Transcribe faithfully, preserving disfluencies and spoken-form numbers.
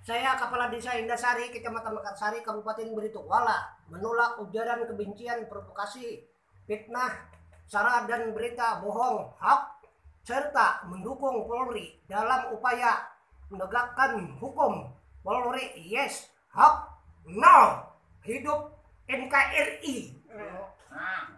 Saya Kepala Desa Indasari, Kecamatan Mekarsari, Kabupaten Beritukwala, menolak ujaran kebencian, provokasi, fitnah, sara dan berita bohong, hoax, serta mendukung Polri dalam upaya menegakkan hukum. Polri yes, hoax no, hidup N K R I.